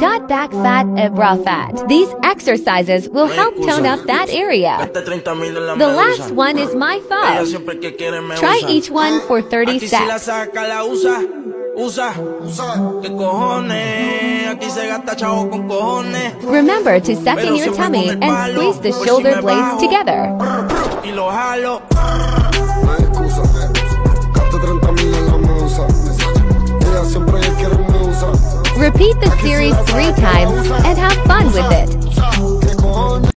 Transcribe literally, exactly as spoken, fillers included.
Got back fat and bra fat. These exercises will help tone up that area. The last one is my fault. Try each one for thirty sets. Remember to suck in your tummy and squeeze the shoulder blades together. Repeat the series three times and have fun with it.